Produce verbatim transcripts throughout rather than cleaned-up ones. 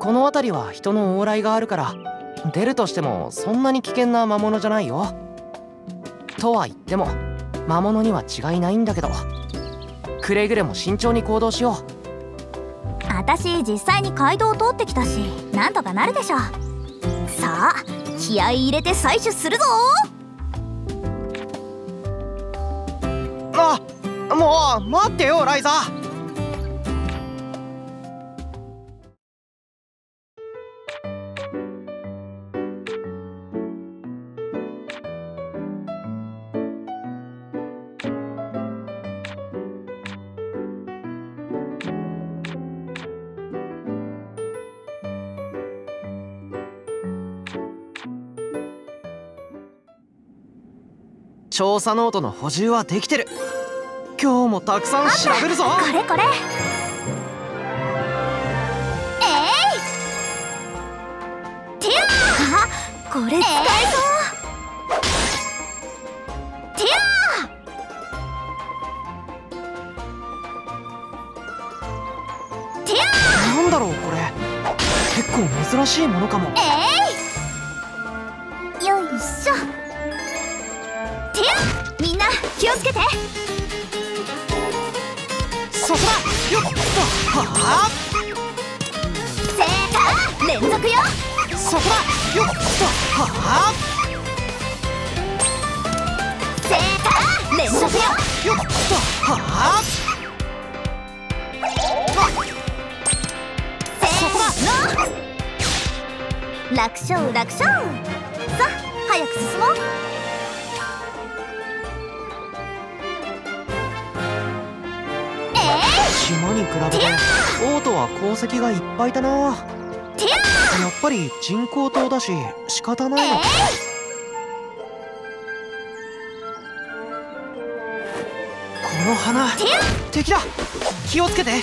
この辺りは人の往来があるから出るとしてもそんなに危険な魔物じゃないよ。とは言っても魔物には違いないんだけど、くれぐれも慎重に行動しよう。 私実際に街道を通ってきたし、なんとかなるでしょ。さあ気合い入れて採取するぞ。 あ、もう待ってよライザ。調査ノートの補充はできてる。今日もたくさん調べるぞ。 これこれ。えい、てやー。あ、これ使えそう。てやー。てやー。 なんだろうこれ、結構珍しいものかも。 えい、よいしょ。みんな気をつけて。 そこだ。よっと。はあ。 せーか連続よ。 そこだ。よっと。はあ。 せーか連続よ。 よっと。はあ。 せーの。楽勝楽勝。さあ早く進もう。 島に比べてオートは鉱石がいっぱいだな。やっぱり人工島だし仕方ないな。この花敵だ。気をつけて。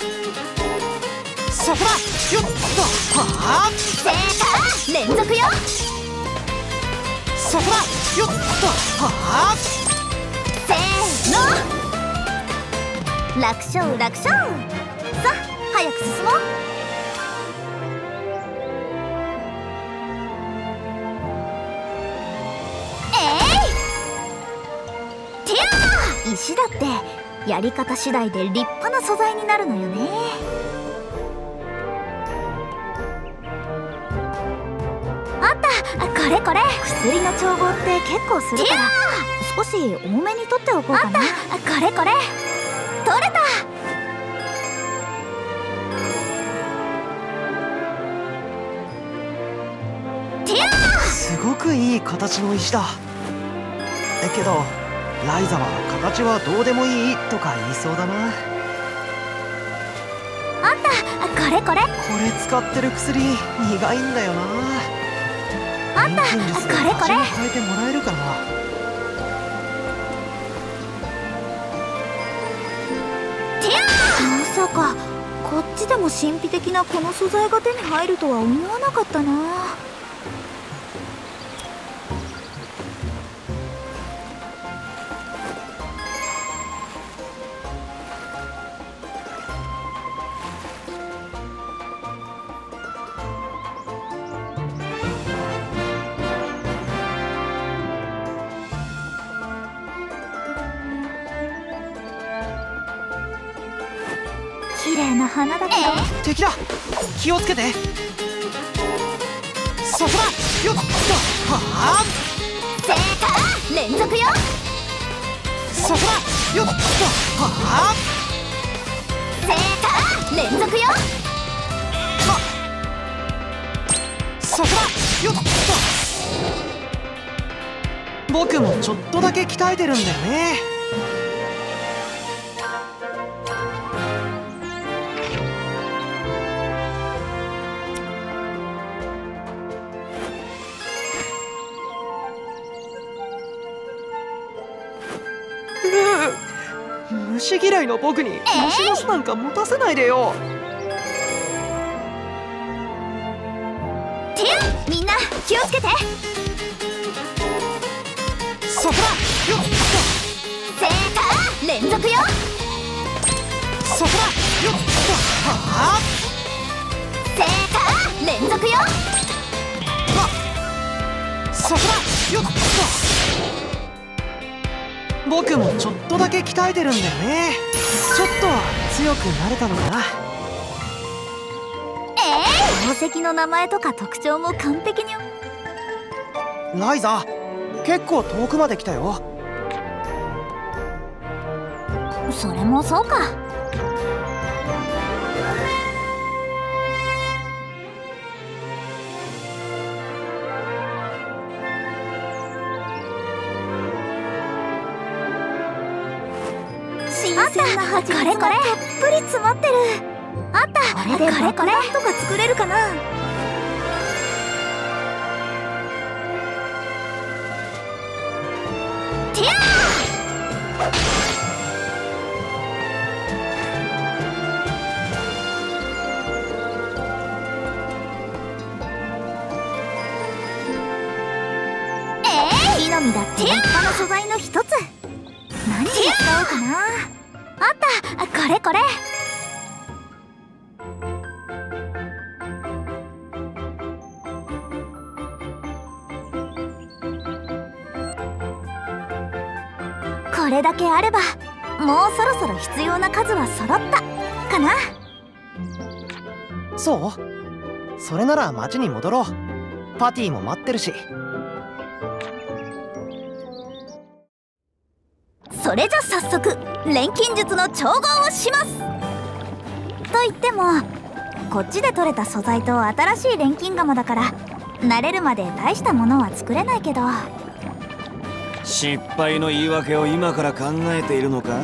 そこだ。よっと。はあ。 せーか連続よ。 そこだ。よっと。はあ。 せーの。楽勝楽勝。さあ早く進もう。えい、てやー。石だってやり方次第で立派な素材になるのよね。あった、これこれ。薬の調合って結構するから少し多めに取っておこうかな。あった、これこれ。取れた。 すごくいい形の石だ。だけどライザは形はどうでもいいとか言いそうだな。 あった、これこれ。 これ使ってる薬苦いんだよな。 あった、これこれ。 変えてもらえるかな。 まさかこっちでも神秘的なこの素材が手に入るとは思わなかったな。綺麗な花だけど。 敵だ。気をつけて。そこだ。よっと。はあ。 せーか連続よ。 そこだ。よっと。はあ。 せーか連続よ。 そこだ。よっと。僕もちょっとだけ鍛えてるんだよね。虫嫌いの僕に虫の巣なんか持たせないでよ。 てや、みんな気をつけて。 そこだ。よっと。 せーか連続よ。 そこだ。よっと。はあ。 せーか僕もちょっとだけ鍛えてるんだよね。ちょっとは強くなれたのかな。 ええー、宝石の名前とか特徴も完璧に。 ライザ、結構遠くまで来たよ。 それもそうか。新鮮な蜂蜜がたっぷり詰まってる。あった。これで爆弾とか作れるかな。ティアー、木の実だって立派な素材の一つ。何に使おうかな。あった。これこれ。これだけあればもうそろそろ必要な数は揃ったかな。 そう？それなら町に戻ろう。パティも待ってるし。 それじゃ早速錬金術の調合をします。と言ってもこっちで取れた素材と新しい錬金釜だから慣れるまで大したものは作れないけど。 失敗の言い訳を今から考えているのか？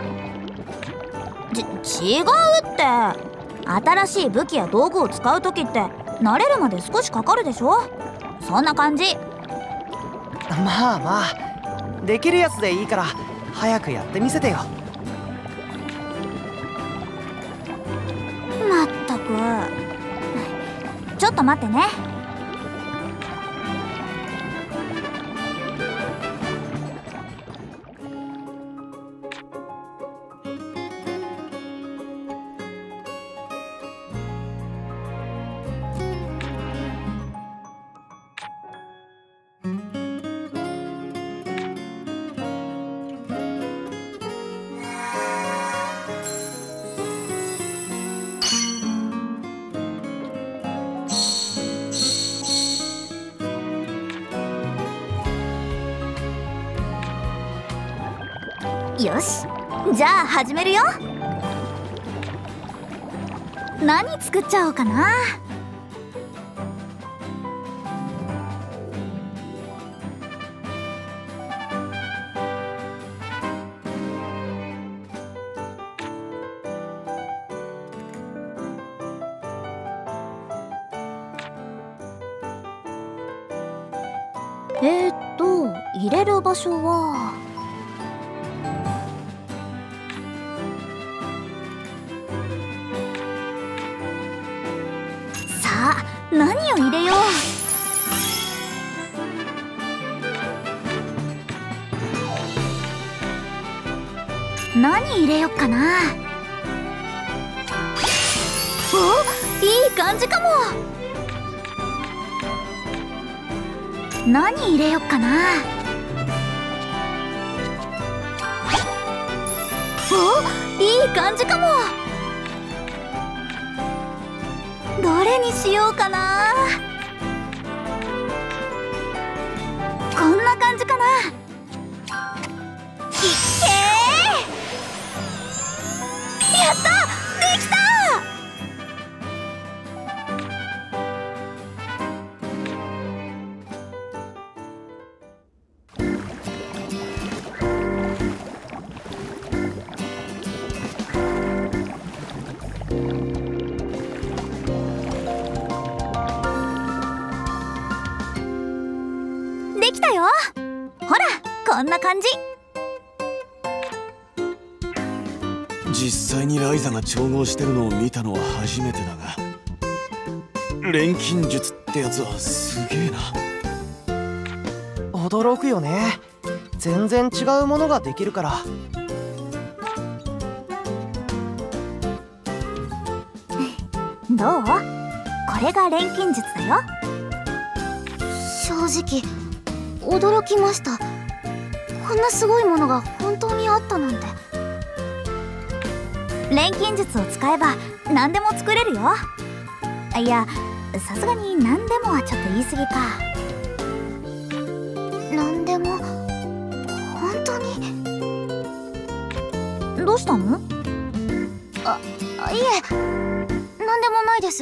ち違うって。新しい武器や道具を使う時って慣れるまで少しかかるでしょ。そんな感じ。 まあまあ、できるやつでいいから早くやってみせてよ。 まったく。ちょっと待ってね。よし、じゃあ始めるよ。何作っちゃおうかな。えーっと入れる場所は。何を入れよう。何入れよっかな。お、いい感じかも。何入れよっかな。お、いい感じかも。どれにしようかな。こんな感じかな。いっけー、やった、できた。できたよ。ほら、こんな感じ。 実際にライザが調合してるのを見たのは初めてだが、錬金術ってやつはすげえな。 驚くよね。全然違うものができるから。 どう？これが錬金術だよ。 正直驚きました。こんなすごいものが本あったなんて。錬金術を使えば何でも作れるよ。いや、さすがに何でもはちょっと言い過ぎか。何でも本当に。どうしたの？あ、いえ、何でもないです。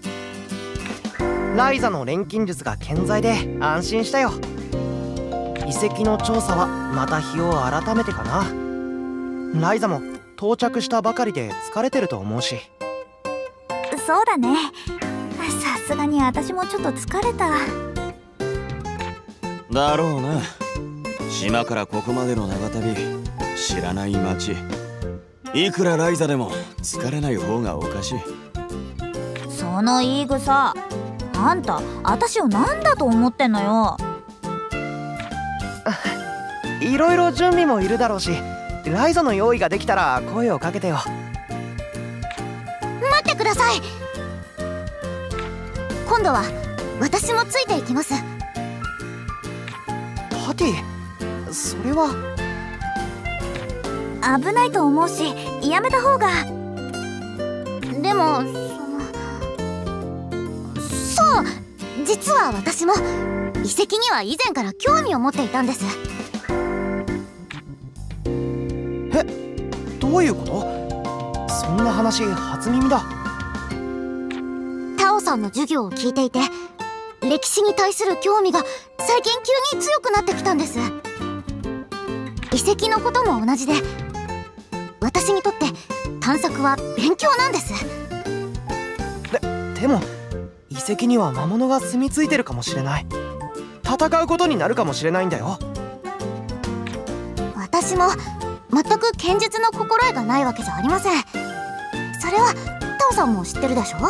ライザの錬金術が健在で安心したよ。遺跡の調査はまた日を改めてかな。ライザも到着したばかりで疲れてると思うし。 そうだね。さすがに私もちょっと疲れた。 だろうな。島からここまでの長旅、知らない街、いくらライザでも疲れない方がおかしい。 その言い草、あんた私を何だと思ってんのよ。 いろいろ準備もいるだろうし、ライザの用意ができたら声をかけてよ。 待ってください。今度は私もついていきます。 パティ、それは危ないと思うしやめた方が。でもそのそう、実は私も遺跡には以前から興味を持っていたんです。 え、どういうこと？そんな話初耳だ。 タオさんの授業を聞いていて、歴史に対する興味が最近急に強くなってきたんです。遺跡のことも同じで、私にとって探索は勉強なんです。 で、でも遺跡には魔物が住み着いてるかもしれない。戦うことになるかもしれないんだよ。 私も全く剣術の心得がないわけじゃありません。それはタオさんも知ってるでしょ。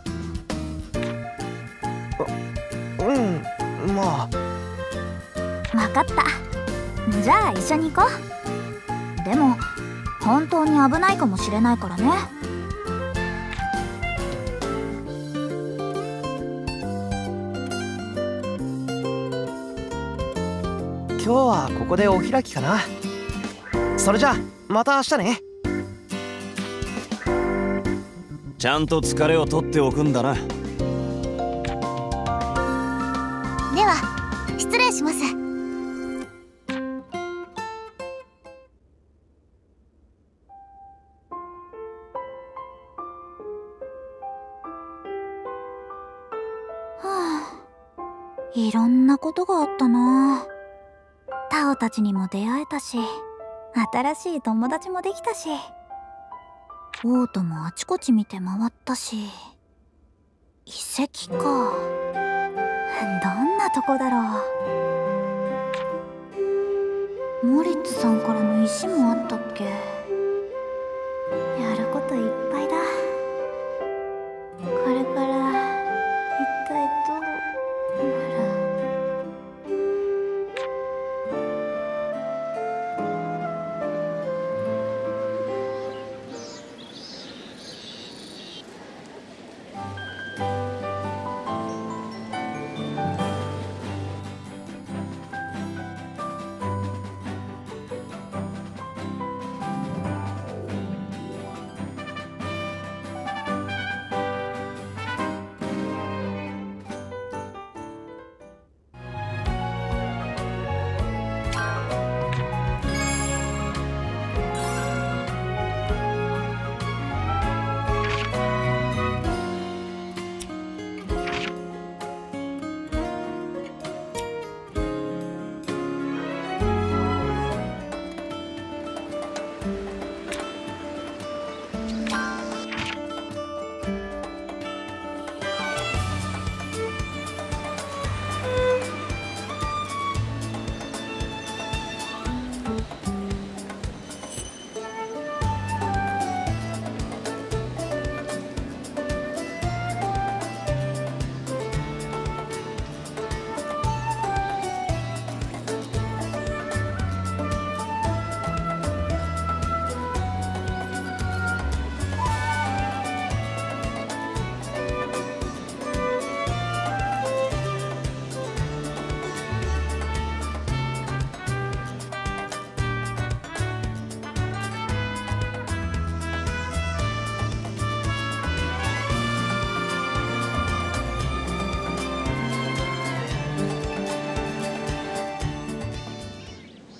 うん、まあ。 分かった。じゃあ一緒に行こう。でも本当に危ないかもしれないからね。 今日はここでお開きかな。それじゃあまた明日ね。 ちゃんと疲れを取っておくんだな。 では失礼します。はあ、いろんなことがあったな。タオたちにも出会えたし、新しい友達もできたし、オートもあちこち見て回ったし、遺跡か。どんなとこだろう。モリッツさんからの石もあったっけ。やることいっぱいだ。これから一体どうなる。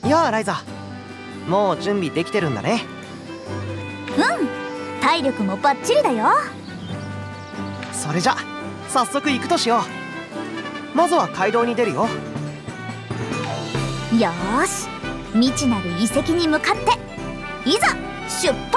やあライザ、もう準備できてるんだね。 うん、体力もバッチリだよ。 それじゃ早速行くとしよう。まずは街道に出るよ。 よーし、未知なる遺跡に向かっていざ出発！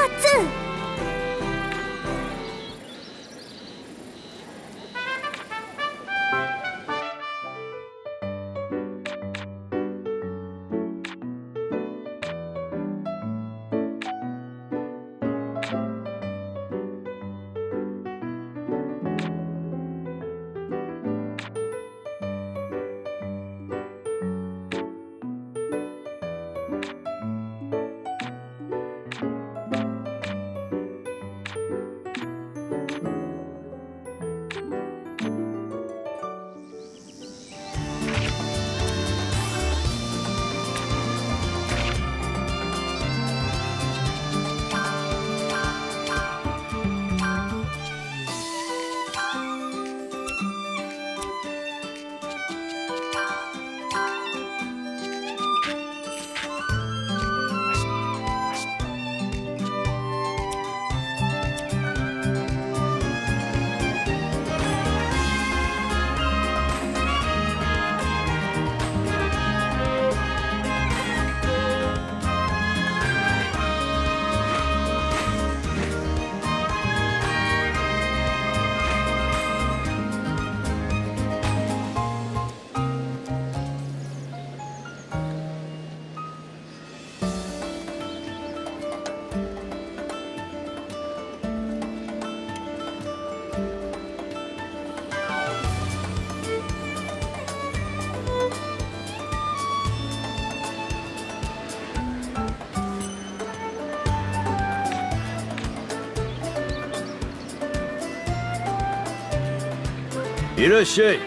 いらっしゃい。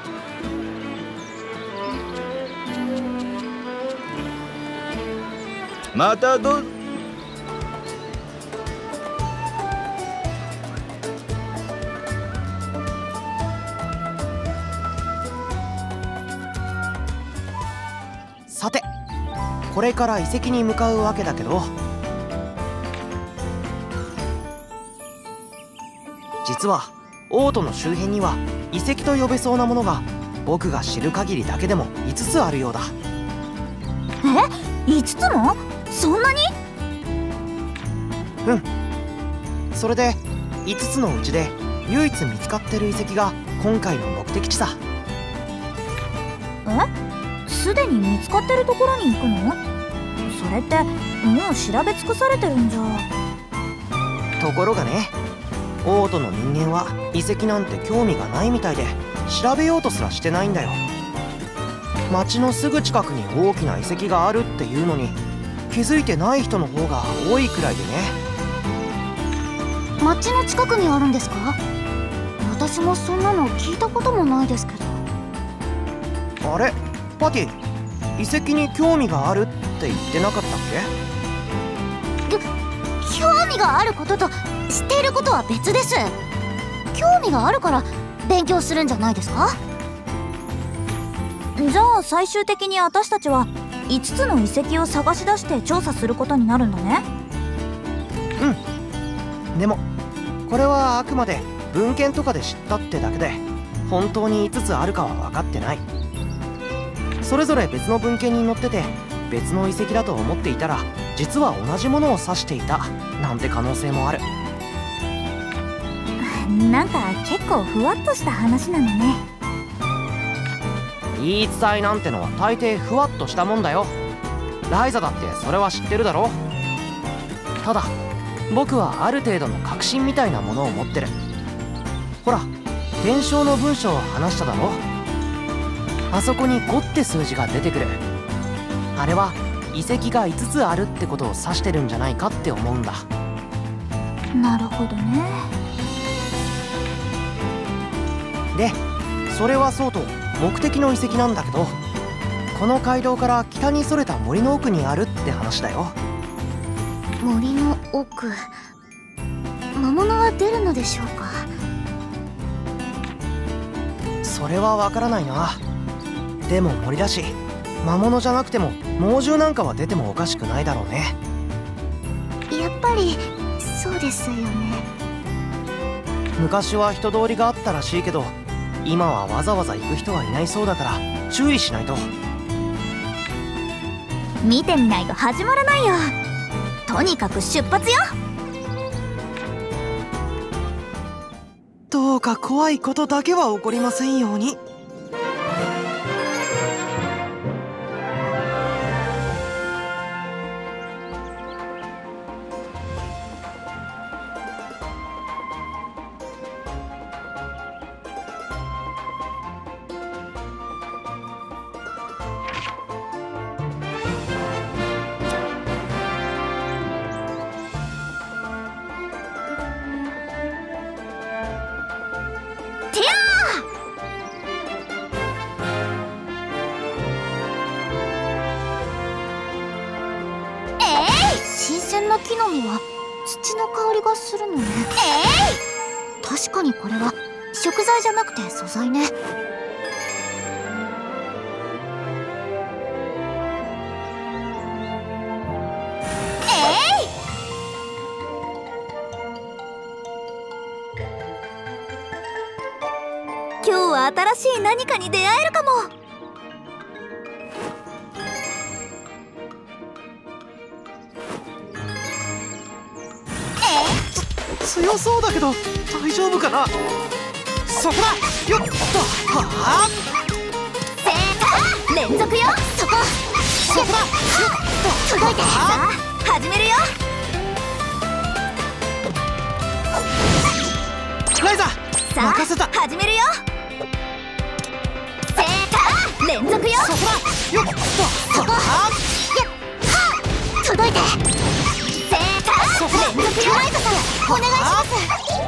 またどさて、これから遺跡に向かうわけだけど、実はオートの周辺には遺跡と呼べそうなものが僕が知る限りだけでもいつつあるようだ。 え、いつつも？そんなに？ うん。それでいつつのうちで唯一見つかってる遺跡が今回の目的地さ。 え？すでに見つかってるところに行くの？それってもう調べ尽くされてるんじゃ。 ところがね、オートの人間は遺跡なんて興味がないみたいで調べようとすらしてないんだよ。町のすぐ近くに大きな遺跡があるっていうのに気づいてない人の方が多いくらいでね。 町の近くにあるんですか？私もそんなの聞いたこともないですけど。 あれパティ、遺跡に興味があるって言ってなかったっけ？興味があることと知っていることは別です。興味があるから勉強するんじゃないですか？じゃあ最終的に私たちはいつつの遺跡を探し出して調査することになるんだね。 うん。でもこれはあくまで文献とかで知ったってだけで本当にいつつあるかは分かってない。それぞれ別の文献に載ってて別の遺跡だと思っていたら実は同じものを指していたなんて可能性もある。 なんか結構ふわっとした話なのね。 言い伝えなんてのは大抵ふわっとしたもんだよ。ライザだってそれは知ってるだろ。ただ僕はある程度の確信みたいなものを持ってる。ほら伝承の文章を話しただろ。あそこにごって数字が出てくる。あれは遺跡がいつつあるってことを指してるんじゃないかって思うんだ。 なるほどね。 でそれはそうと目的の遺跡なんだけど、この街道から北にそれた森の奥にあるって話だよ。 森の奥、魔物は出るのでしょうか？ それはわからないな。でも森だし魔物じゃなくても猛獣なんかは出てもおかしくないだろうね。 やっぱりそうですよね。 昔は人通りがあったらしいけど、今はわざわざ行く人はいないそうだから注意しないと。 見てみないと始まらないよ。とにかく出発よ。 どうか怖いことだけは起こりませんように。 新鮮な木の実は土の香りがするのね。えい、確かにこれは食材じゃなくて素材ね。えい、今日は新しい何かに出会えるかも。 強そうだけど大丈夫かな。そこだ。よっと。はあ、 せーの、連続よ。そこそこだ。よっと。 届いて。さあ始めるよ。 ライザさあ任せた。 始めるよ。せーの、連続よ。 そこだ。よっと。 そこはあ、 届いて。せーの、連続よ。ライトさんお願いします。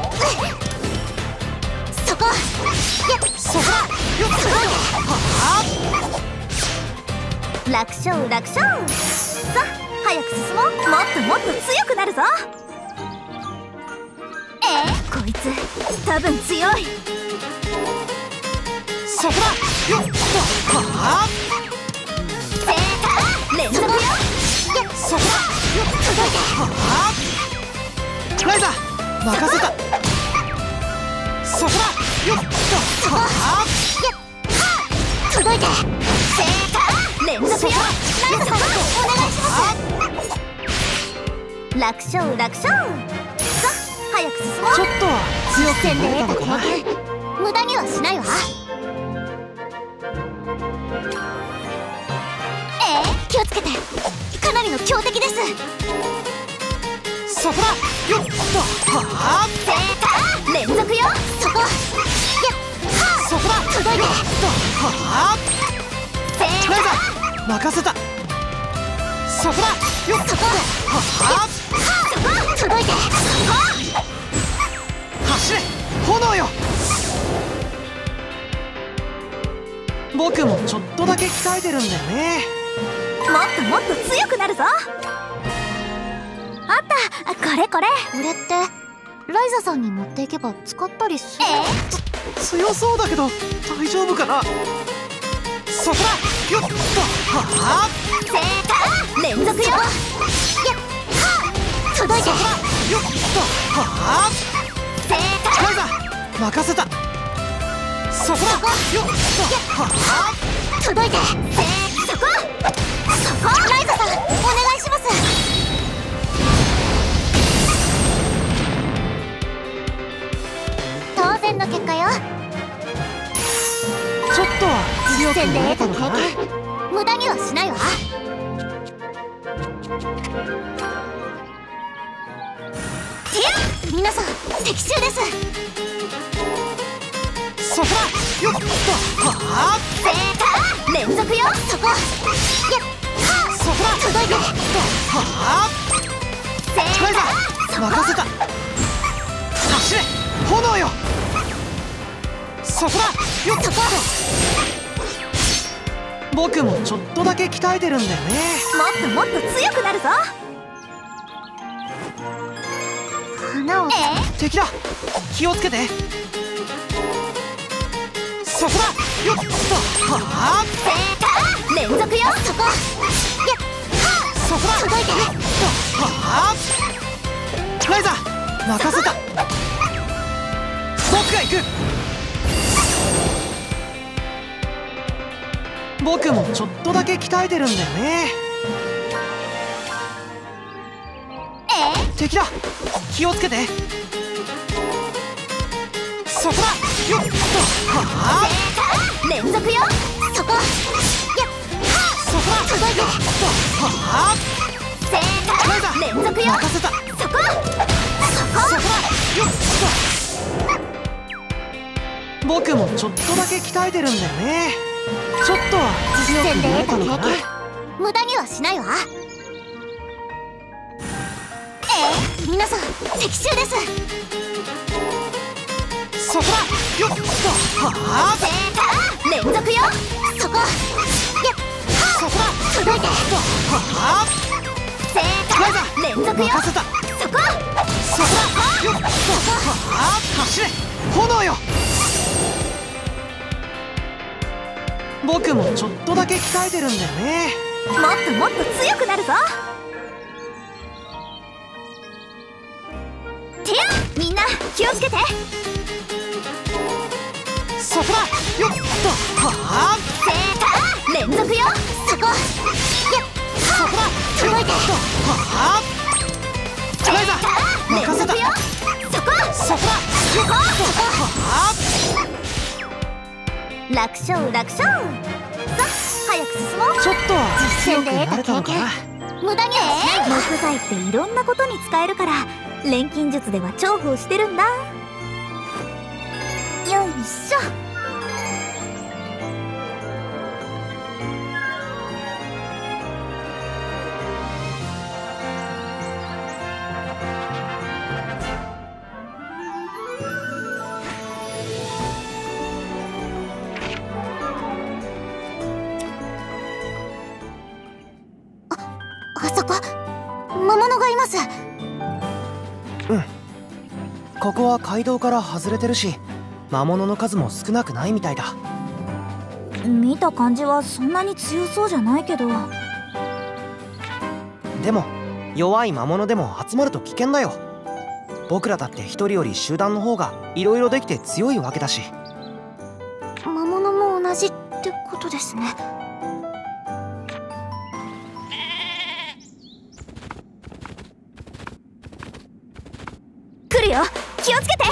そこそこだ。よっと。はあ、楽勝楽勝。さあ早く進もう。もっともっと強くなるぞ。えー、こいつ多分強い。 そこだ。よっと。はあ、 せーの、連続よ。 そこだ。よっと。 届いて。 はあ、ライザ任せた。そこだ。よっと。はあ、 届いて。せーの、連続よ。ライトさんお願いします。楽勝楽勝。さあ早く進もう。 ちょっとは強くなれたのかな。 無駄にはしないわ。えー、気をつけて。かなりの強敵です。 そこだ。よっと。はあ、 せーの、連続よ。そこそこだ。 届いて。 はあ、 せーライの、 ザ任せた。そこだ。よっと。 そこはあ、 そこ届いて。 走れ炎よ。僕もちょっとだけ鍛えてるんだよね。 もっともっと強くなるぞ。あった、これこれ。これってライザさんに持っていけば使ったりする。え強そうだけど大丈夫かな。そこだ。よっと。はあ、 せーの、連続よ。届いて。 よっと。はあ、 せーライザ任せた。そこだ。よっと。はあ、 の、届いて。せーそこそこライザさんお願いします。当然の結果よ。 ちょっとは強くなれたのかな。 無駄にはしないわ。てや皆さん敵襲です。 そこだ。よっと。はあ、 せーの、連続よ。そこそこだ。 届いて。 はあ、 せーライザの、 任せた。走れ炎よ。そこだ。よっと。僕もちょっとだけ鍛えてるんだよね。 もっともっと強くなるぞ。花を。え敵だ。気をつけて。そこだ。よっと。はあ、 せーの、 連続よ。そこ。やっそこだ。届いて。 はあライザ任せた。僕が行く。僕もちょっとだけ鍛えてるんだよね。 え敵だ、気をつけて。そこだ。よっと。はあ連続よ。そこ。やっそこだ。 届いて。 はあ正解。連続よ。 任せた。 そこ。そこ。 そこだ。よっと。僕もちょっとだけ鍛えてるんだよね。ちょっとは強くなれたのかな。 無駄にはしないわ。ええ、皆さん敵襲です。 そこだ。よっと。はあ正解。連続よ。そこ。やっそこだ。 届いて。 はあ正解。連続よ。 任せた。 そこ。 そこだ。よっと。はあ走れ炎よ。僕もちょっとだけ鍛えてるんだよね。 もっともっと強くなるぞ。てやみんな気をつけて。 そこだ。よっと。はあ正解。連続よ。そこ。やっそこだ。 届いて。 はあライザ任せた。 連続よ。そこ。 そこだ。よっと。はあ楽勝楽勝。さあ早く進もう。 ちょっとは強く実践でなれたのかな。 無駄にはしない。木材っていろんなことに使えるから錬金術では重宝してるんだ。よいしょ。あそこ魔物がいます。 うんここは街道から外れてるし魔物の数も少なくないみたいだ。 見た感じはそんなに強そうじゃないけど。 でも弱い魔物でも集まると危険だよ。僕らだって一人より集団の方がいろいろできて強いわけだし。 魔物も同じってことですね。来るよ。気をつけて。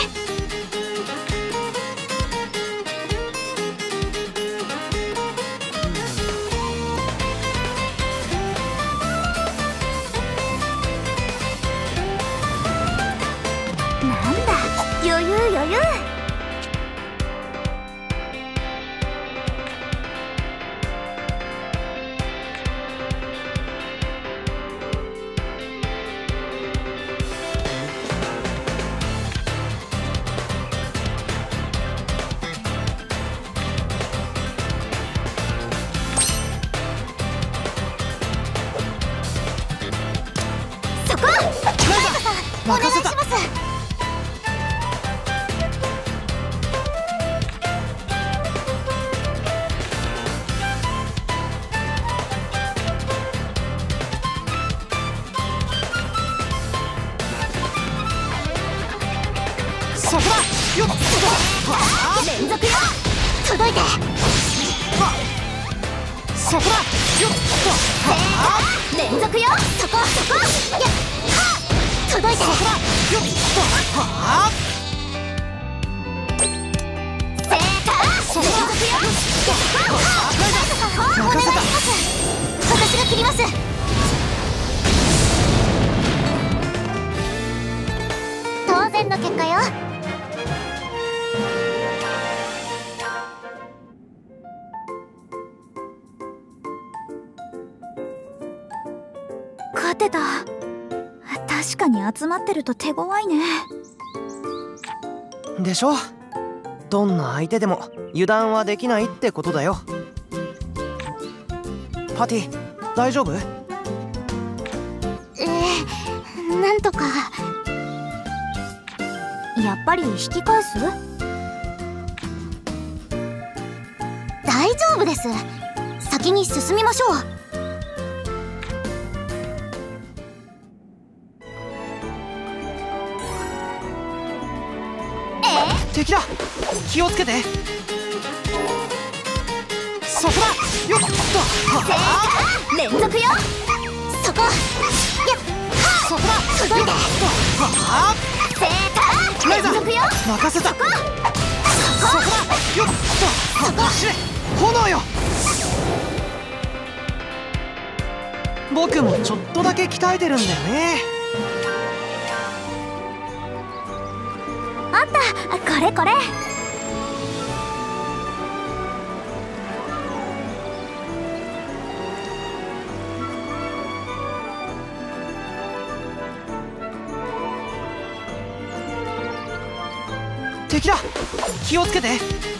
なんだ余裕余裕。そこ。お願いします。 そこだ。よっと。 連続よ。届いて。 そこだ。よっと。 連続よ。そこそこ。やっ届いて。 そこだ。よっと。はあ正解。連続よ。お願いします。私が切ります。当然の結果よ。勝てた。確かに集まってると手強いね。 でしょ。どんな相手でも油断はできないってことだよ。パティ大丈夫？ えー、なんとか。やっぱり引き返す？大丈夫です。先先に進みましょう。 敵だ、気をつけて。そこだ、よっと。 連続よ。そこ。 そこだ、 届いて。 ライザー、 連続よ。 任せた。そこだ、よっと。走れ、炎よ。僕もちょっとだけ鍛えてるんだよね。 あった、これこれ。 敵だ、気をつけて。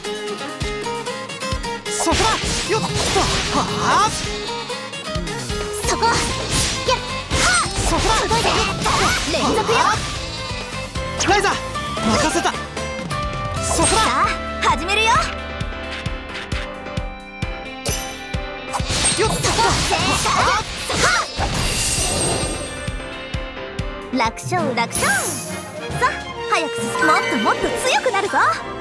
そこだ、よっと。はあ、 そこ。やっ、 そこだ、 届いて。連続よ。 ライザー、任せた。そこだ。 さあ、始めるよ。 よっと。 楽勝楽勝。さあ、早く進む。もっともっと強くなるぞ。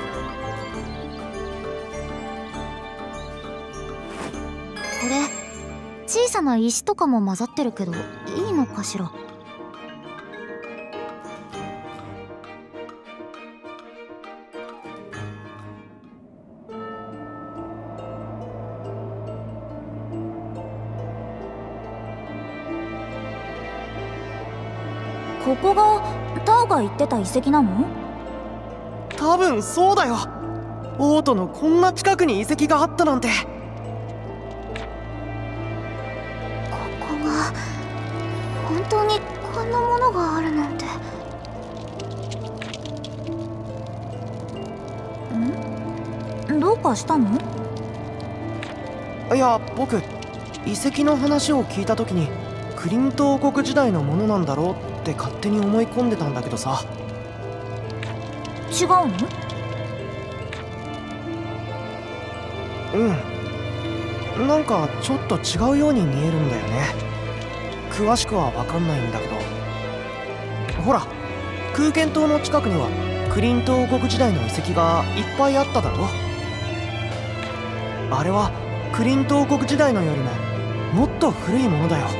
これ小さな石とかも混ざってるけどいいのかしら。ここがタオが言ってた遺跡なの？ 多分そうだよ。オートのこんな近くに遺跡があったなんて。 ここが本当にこんなものがあるなんて。ん？どうかしたの？ いや、僕遺跡の話を聞いた時にクリント王国時代のものなんだろうって勝手に思い込んでたんだけどさ。 違うの？ うん、なんかちょっと違うように見えるんだよね。詳しくは分かんないんだけど。ほら、空間島の近くにはクリント王国時代の遺跡がいっぱいあっただろ。あれはクリント王国時代のよりももっと古いものだよ。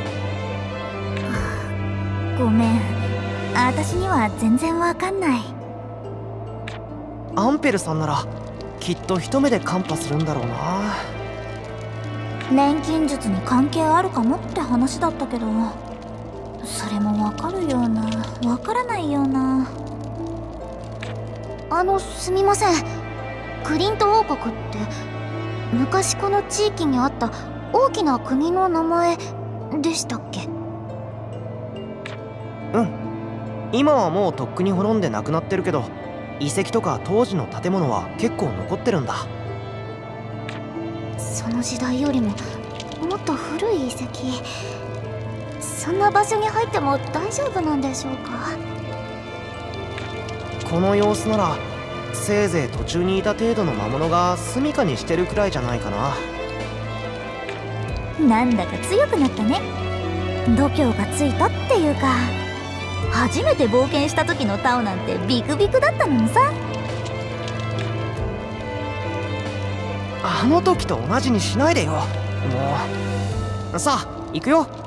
ごめん、私には全然わかんない。 アンペルさんならきっと一目でカンパするんだろうな。 錬金術に関係あるかもって話だったけど、それもわかるようなわからないような。あの、すみません。クリント王国って昔この地域にあった大きな国の名前でしたっけ？ うん、今はもうとっくに滅んでなくなってるけど、遺跡とか当時の建物は結構残ってるんだ。 その時代よりももっと古い遺跡、そんな場所に入っても大丈夫なんでしょうか？ この様子ならせいぜい途中にいた程度の魔物が住処にしてるくらいじゃないかな。 なんだか強くなったね。度胸がついたっていうか、初めて冒険した時のタオなんてビクビクだったのにさ。 あの時と同じにしないでよ、もう。さあ行くよ。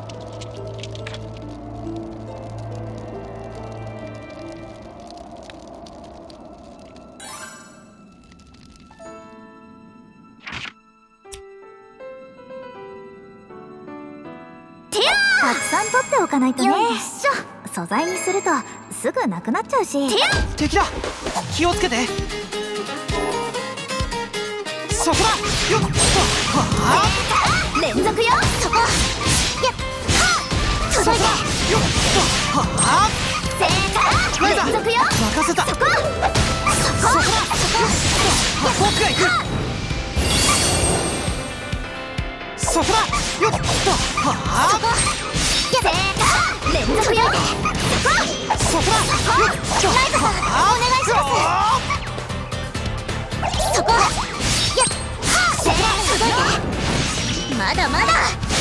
たくさん取っておかないとね。素材にするとすぐなくなっちゃうし。 敵だ、気をつけて。そこだ、よっと。はあ、 連続よ。そこ。やっ、 そこだ、よっと。はあ、 連続よ。 任せた。そこ。そこだ、そこ。僕が行く。そこだ、よっと。はあ、連続よ。そこだ、よっと。 ライトさん、お願いします。そこ。やっ、 そこだ。 ままだまだ。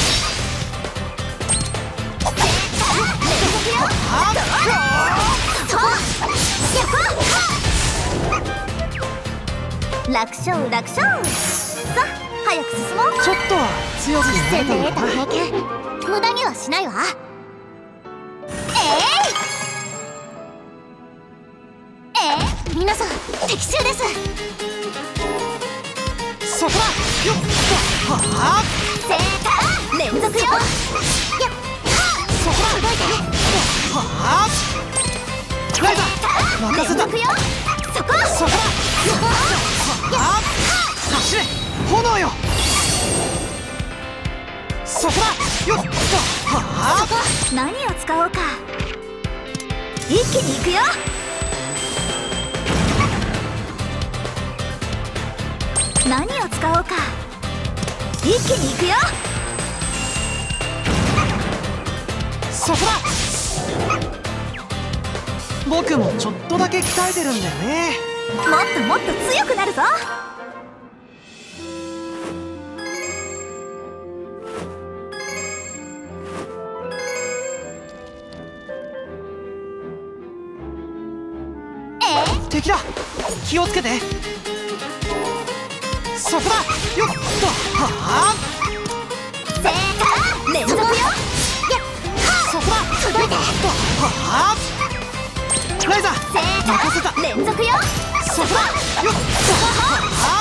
楽勝楽勝。さあ早く進もう。 ちょっとは強くなれたの得たかな。 経験無駄にはしないわ。えい、えい、皆さん的中です。 そこだ。よっと。はあ。 正解。連続よ。やっ、 そこだ。 届いて。 はあ。ライザ任せた。 連続よ。そこ。 そこだ。はあ。走れ炎よ。そこだ。よっと。はあ。 何を使おうか。一気に行くよ。何を使おうか。一気に行くよ。 そこだ。僕もちょっとだけ鍛えてるんだよね。 もっともっと強くなるぞ。 敵だ。気をつけて。そこだ。よっと。はあ。 正解。連続よ。やっ、 そこだ。 届いて。 はあ。ライザ正任せた。 解。連続よ。 そこだ。よっと。は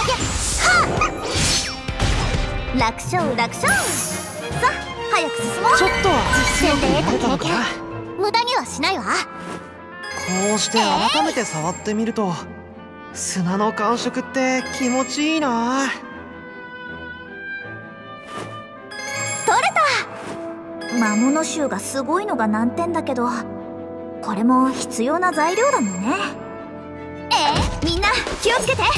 あ。 楽勝楽勝。さあ早く進もう。 ちょっとは強く実践でなれたのかな。 得た経験無駄にはしないわ。 こうして改めて触ってみると、砂の感触って気持ちいいな。 取れた。魔物臭がすごいのが難点だけど、これも必要な材料だもんね。えー、みんな気をつけて。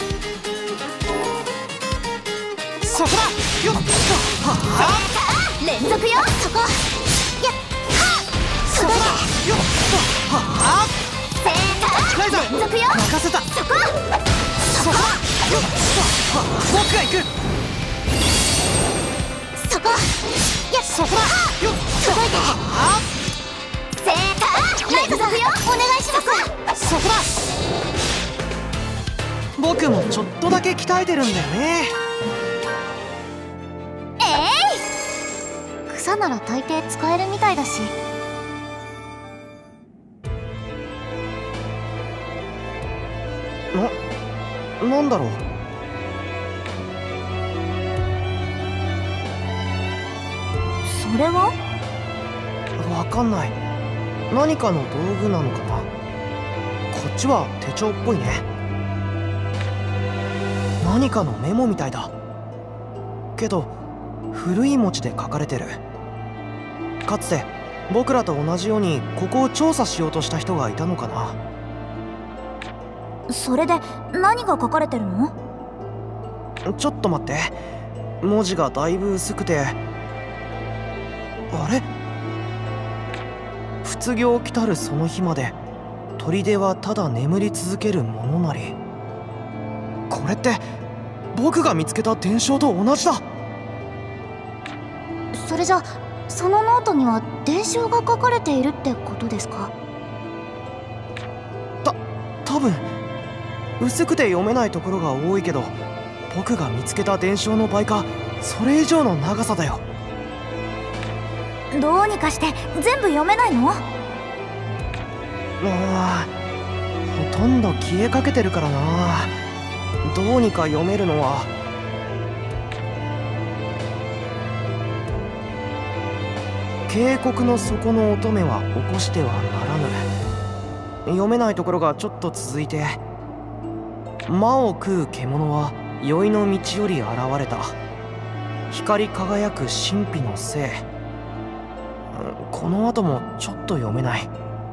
そこだ。よっと。はあ。 連続よ。そこ。やっ、 そこだ。よっと。はあ。 正解。 ライザ連続よ。 任せた。 そこ。 そこだ。よっと。はあ。僕が行く。 そこ。やっ、 そこだ。よっと。 届いて。 はあ。 正解。連続よ。お願いします。 そこだ。僕もちょっとだけ鍛えてるんだよね。 えい、草なら大抵使えるみたいだし。 な、なんだろう。 それはわかんない。何かの道具なのかな。こっちは手帳っぽいね。何かのメモみたいだけど、古い文字で書かれてる。かつて僕らと同じようにここを調査しようとした人がいたのかな。 それで何が書かれてるの？ ちょっと待って、文字がだいぶ薄くて。あれ、卒業来たるその日まで砦はただ眠り続けるものなり。これって僕が見つけた伝承と同じだ。 それじゃそのノートには伝承が書かれているってことですか？ た多分薄くて読めないところが多いけど、僕が見つけた伝承の倍かそれ以上の長さだよ。 どうにかして全部読めないの？ ああ、ほとんど消えかけてるからな。どうにか読めるのは。渓谷の底の乙女は起こしてはならぬ。読めないところがちょっと続いて、魔を食う獣は宵の道より現れた。光り輝く神秘の精。この後もちょっと読めない。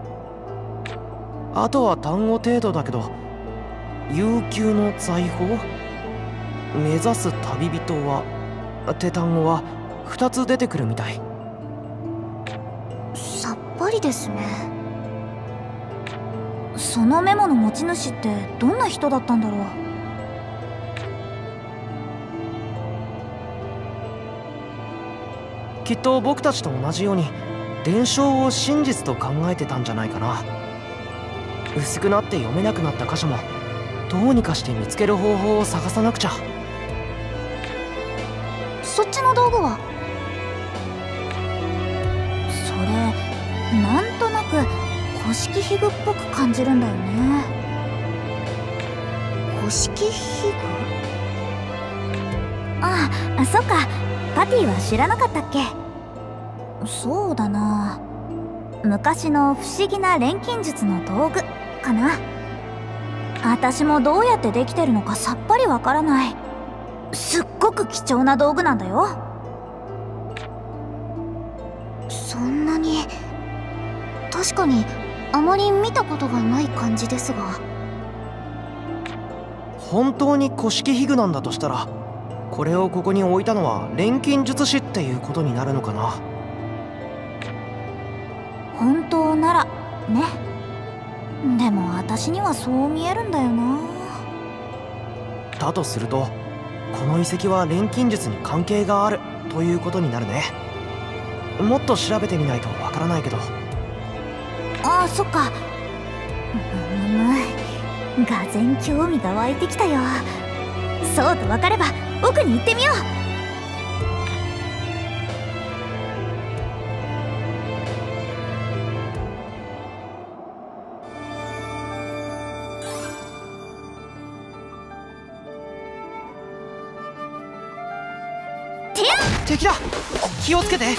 あとは単語程度だけど、悠久の財宝、目指す旅人はって単語はふたつ出てくるみたい。 さっぱりですね。そのメモの持ち主ってどんな人だったんだろう。 きっと僕たちと同じように伝承を真実と考えてたんじゃないかな。薄くなって読めなくなった箇所もどうにかして見つける方法を探さなくちゃ。 そっちの道具は？それなんとなく古式皮具っぽく感じるんだよね。古式皮具？ああ、そっか。パティは知らなかったっけ？そうだな、昔の不思議な錬金術の道具かな。私もどうやってできてるのかさっぱりわからない。すっごく貴重な道具なんだよ。そんなに？確かにあまり見たことがない感じですが。 本当に古式皮具なんだとしたら、これをここに置いたのは錬金術師っていうことになるのかな。 本当ならね。でも私にはそう見えるんだよな。 だとするとこの遺跡は錬金術に関係があるということになるね。もっと調べてみないとわからないけど。 ああ、そっか。うん、がぜん興味が湧いてきたよ。そうと分かれば奥に行ってみよう。 敵だ、気をつけて。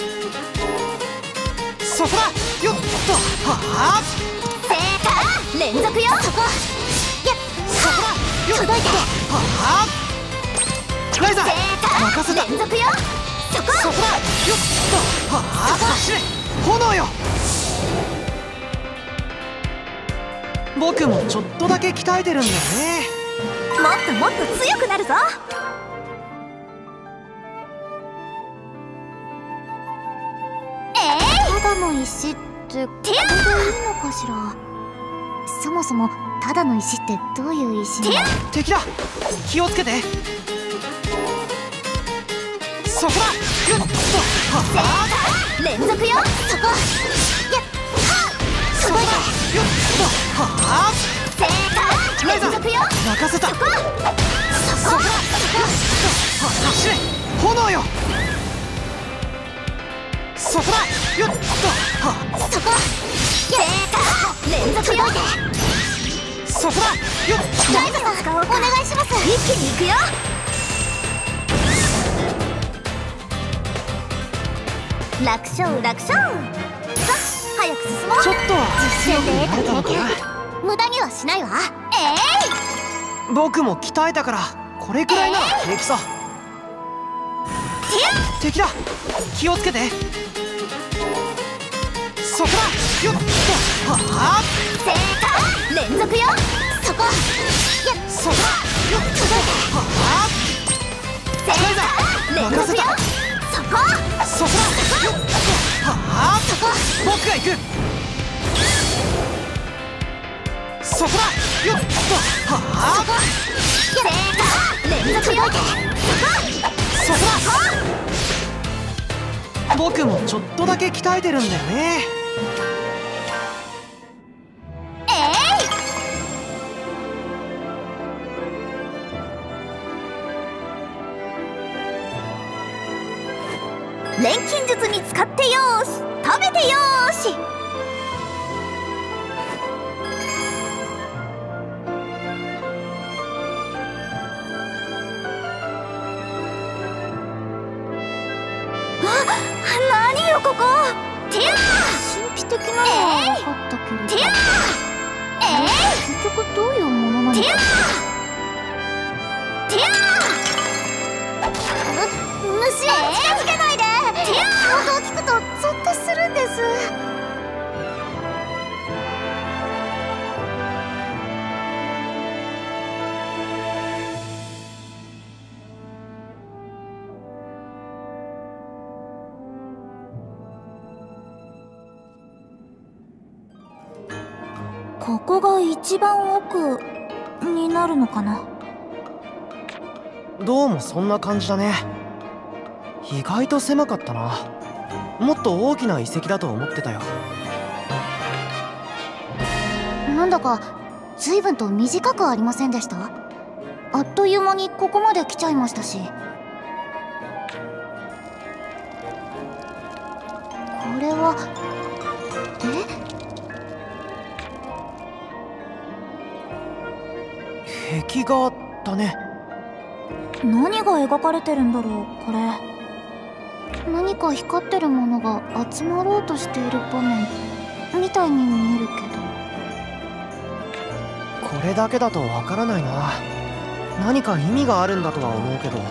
そこだ、よっと。はあ、 正解。連続よ。そこ。やっ、 そこだ、よっと。 届いて。 はあ、ライザー、任せた。 連続よ。そこ。 そこだ、よっと。はあ、走れ、炎よ。僕もちょっとだけ鍛えてるんだよね。 もっともっと強くなるぞ。 ただの石ってこれでいいのかしら。そもそもただの石ってどういう石なの？ 敵だ、気をつけて。そこだ、よっと。はあ、 連続よ。そこ。やっ、はそこだ、よっと。はあ、 正解。連続よ。 任せた。 そこ。 そこだ、そこ。はあ、走れ、炎よ。そこだ、よっと。はあ、 そこ。正解。連続よ。 そこだ、よっと。 ライザさん、お願いします。一気に行くよ。楽勝楽勝。さあ、早く進もう。 ちょっとは強くなれたのかな。 無駄にはしないわ。 えい、 僕も鍛えたからこれくらいなら平気さ。敵だ、気をつけて。そこだ、よっと。はあ、 正解。連続よ。そこ。 そこだ、よっと。はあ、 正解。連続よ。そこ。 そこだ、よっと。はあ、 そこ。 僕が行く。そこだ、よっと。はあ、 正解。連続よ。 そこだ。僕もちょっとだけ鍛えてるんだよね。 えい、錬金術に使ってよーし、食べてよーし。何よここ。ティアー、 神秘的なのは分かったけれど、 ティアー、えい、 結局どういうものなのか。 ティアー、ティアー、 虫は近づけないで。 ティアー、 音を聞くとゾッとするんです。 ここが一番奥になるのかな。 どうもそんな感じだね。 意外と狭かったな。もっと大きな遺跡だと思ってたよ。 なんだか随分と短くありませんでした？あっという間にここまで来ちゃいましたし。これはえ？壁画だね。 何が描かれてるんだろうこれ。 何か光ってるものが集まろうとしている場面みたいに見えるけど。 これだけだとわからないな。何か意味があるんだとは思うけど。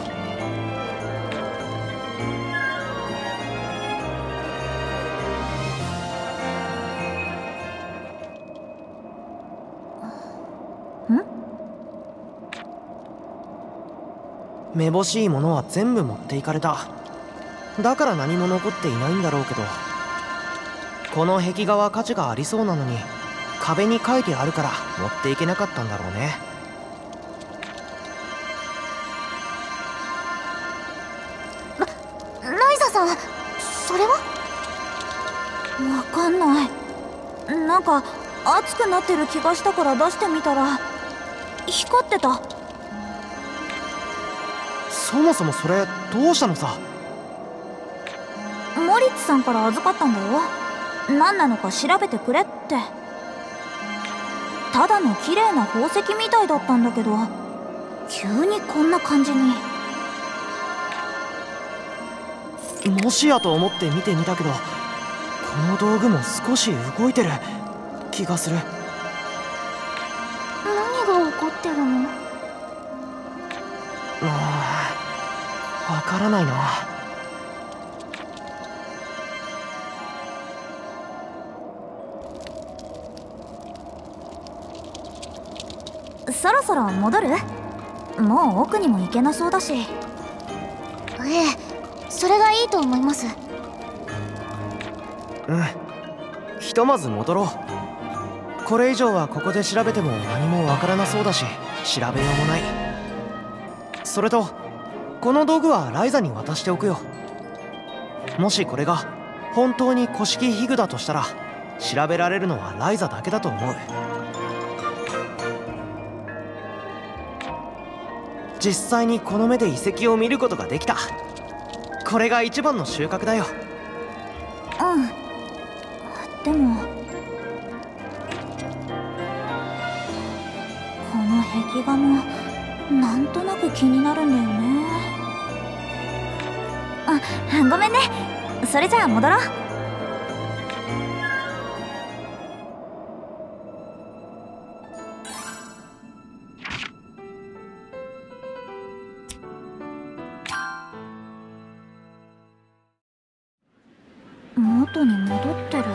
めぼしいものは全部持っていかれた。だから何も残っていないんだろうけど、この壁画は価値がありそうなのに壁に書いてあるから持っていけなかったんだろうね。 ラライザさん、それは？ わかんない。なんか熱くなってる気がしたから出してみたら光ってた。 そもそもそれどうしたのさ？ モリッツさんから預かったんだよ。何なのか調べてくれって。ただの綺麗な宝石みたいだったんだけど、急にこんな感じに。 もしやと思って見てみたけど、この道具も少し動いてる気がする。 何が起こってるの？ ああ、わからないな。 そろそろ戻る？もう奥にも行けなそうだし。 ええ、それがいいと思います。 うん、ひとまず戻ろう。これ以上はここで調べても何もわからなそうだし、調べようもない。それとこの道具はライザに渡しておくよ。もしこれが本当に古式ヒグだとしたら、調べられるのはライザだけだと思う。実際にこの目で遺跡を見ることができた。これが一番の収穫だよ。 うん。でもこの壁画もなんとなく気になるんだよね。あ、ごめんね。それじゃあ戻ろう。元に戻ってる。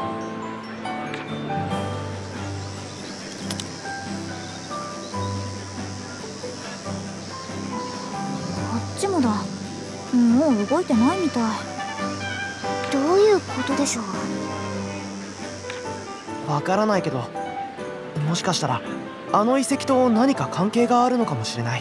こっちもだ。もう動いてないみたい。 どういうことでしょう？ わからないけど、もしかしたらあの遺跡と何か関係があるのかもしれない。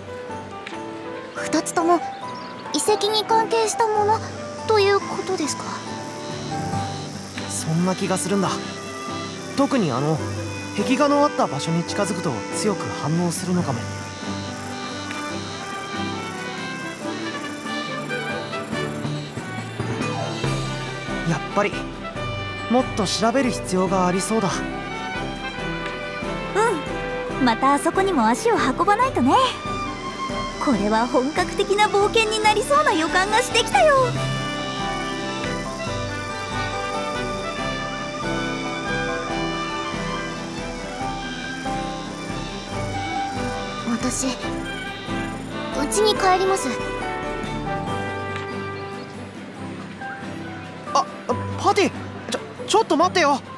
二つとも遺跡に関係したものということですか？ そんな気がするんだ。特にあの壁画のあった場所に近づくと強く反応するのかも。やっぱりもっと調べる必要がありそうだ。 うん、またあそこにも足を運ばないとね。これは本格的な冒険になりそうな予感がしてきたよ。 私、うちに帰ります。 あ、パティ、ちょ、ちょっと待ってよ。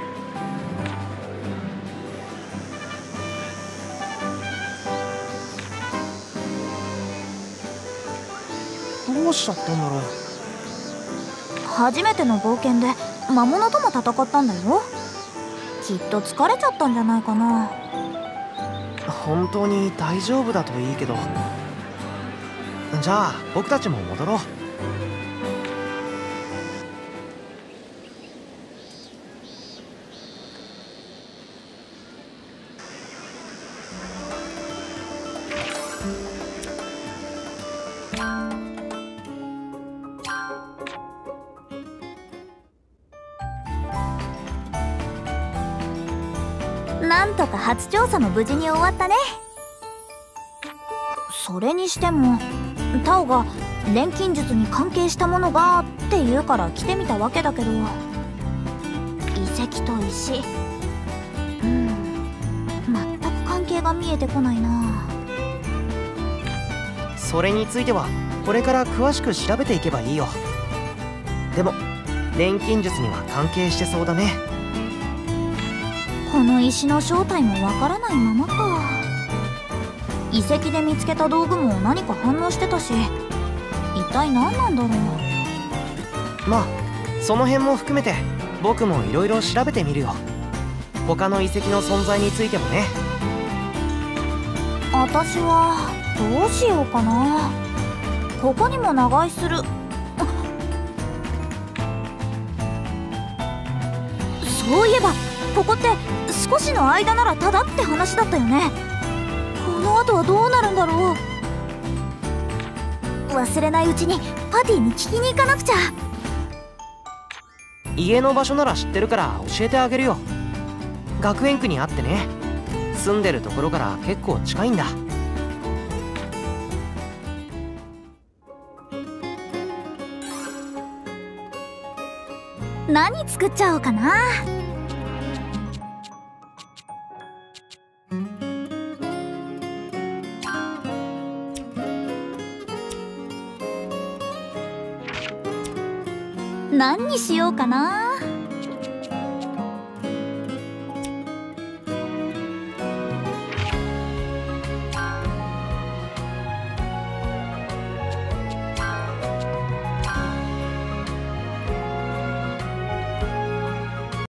どうしちゃったんだろう。 初めての冒険で魔物とも戦ったんだよ。きっと疲れちゃったんじゃないかな。 本当に大丈夫だといいけど。 じゃあ僕たちも戻ろう。 なんとか初調査も無事に終わったね。それにしてもタオが錬金術に関係したものがって言うから来てみたわけだけど、遺跡と石、うん全く関係が見えてこないな。 それについてはこれから詳しく調べていけばいいよ。でも錬金術には関係してそうだね。 この石の正体もわからないままか。遺跡で見つけた道具も何か反応してたし、一体何なんだろう。 まあその辺も含めて僕もいろいろ調べてみるよ。他の遺跡の存在についてもね。 私はどうしようかな。ここにも長居する。そういえばここって少しの間ならタダって話だったよね。この後はどうなるんだろう。忘れないうちにパティに聞きに行かなくちゃ。 家の場所なら知ってるから教えてあげるよ。学園区にあってね、住んでるところから結構近いんだ。 何作っちゃおうかな。何にしようかな。